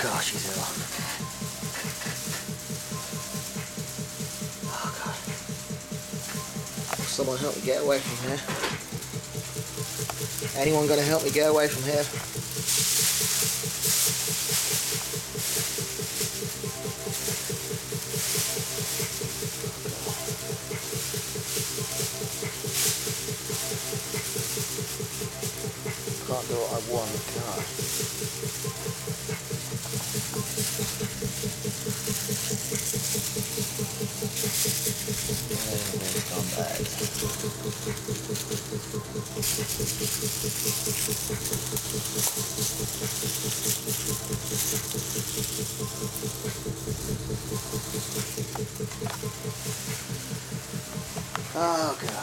gosh, she's ill. Oh god. Someone help me get away from here. Anyone gonna help me get away from here? Can't do what I want, can I? Oh god.